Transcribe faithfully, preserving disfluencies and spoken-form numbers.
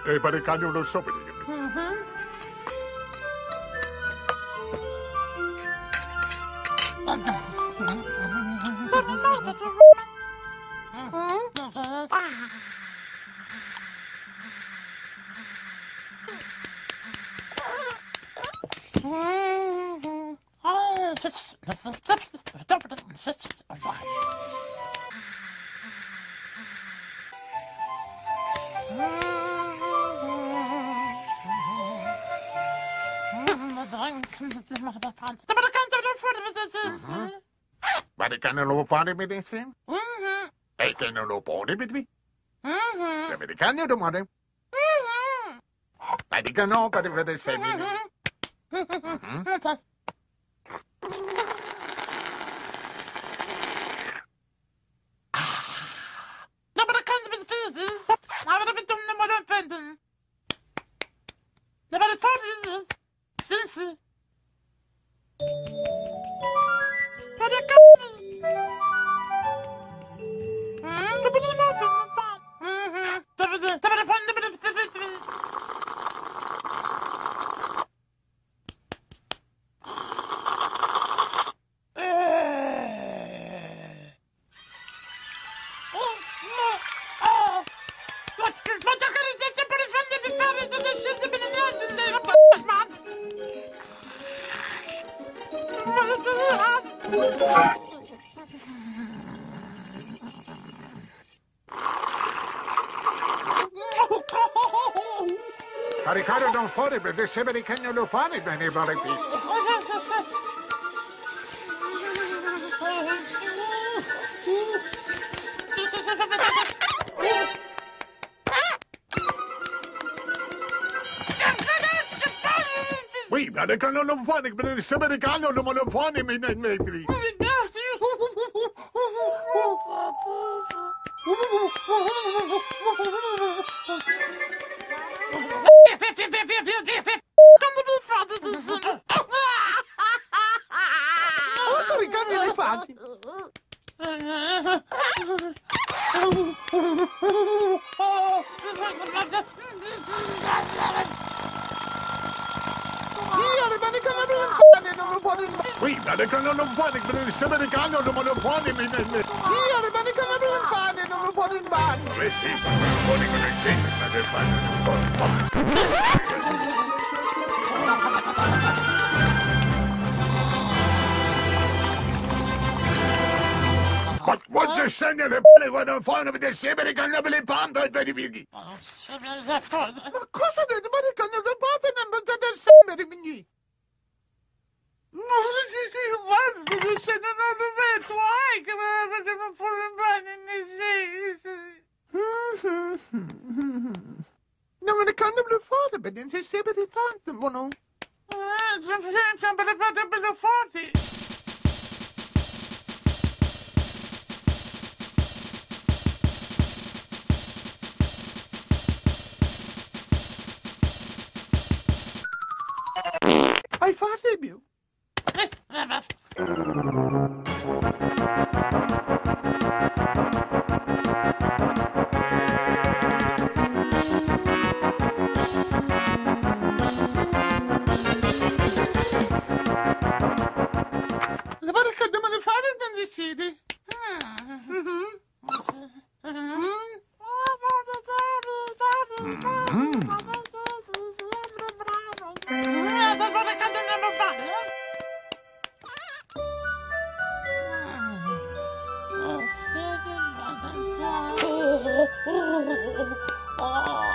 E per il cane non lo so per dire. Ma il cane non lo fare benissimo? E il cane non lo può ripetere? Se vedi il cane domani? Ma dica no per vedere se mi... Caricare non fuori perché se vedi che non lo fare bene vale qui. Oui, ma che non lo fare perché se vedi che non lo fare mi metri. Oui, ma che non lo fare perché se vedi che non lo fare mi metri. Io le mani che non lo fare non lo fare in bagno. Questi fuori con il centro ma che fanno? Quando segna le palle quando fanno vedere sempre che non me le panto e vedi vedi. Ma cosa dite? Ma che non le panto non me le sempre vedi. Guarda, se non lo vedo, ai che me la facciamo fuori in bagno. Non me ne canno più forte, perché non si sempre di fatto, buono. Eh, sono sempre le fatte più forti. Hai fatto più? Le pare che devono fare non decidi. Oh,